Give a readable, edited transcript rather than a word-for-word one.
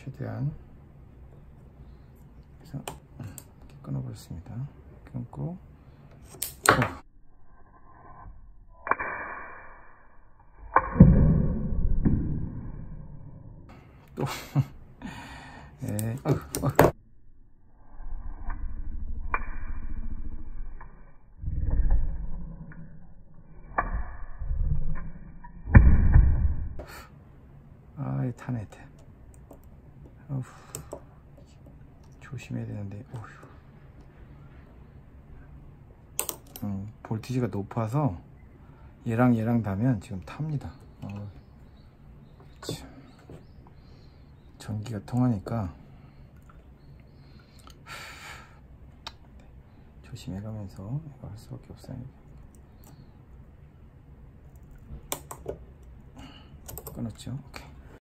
최대한 그래서 이렇게 끊어버렸습니다. 끊고 또 네. 아이 타네. 조심해야 되는데. 볼티지가 높아서 얘랑 다면 지금 탑니다. 전기가 통하니까 조심해가면서 이거 할 수밖에 없어요. 끊었죠. 오케이.